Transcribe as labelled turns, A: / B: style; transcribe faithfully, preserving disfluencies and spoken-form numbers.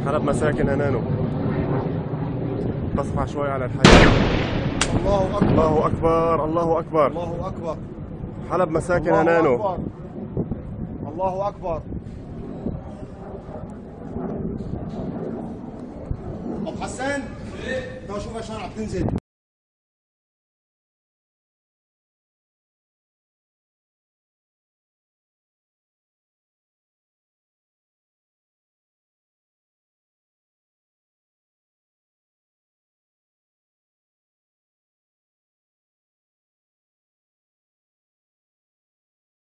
A: حلب مساكن هنانو تصفع شوي على الحياة.
B: الله أكبر
A: الله أكبر الله أكبر
B: الله أكبر.
A: حلب مساكن
B: الله
A: هنانو.
B: أكبر. الله أكبر. أبو حسان، تعال شوف عشان عم تنزل.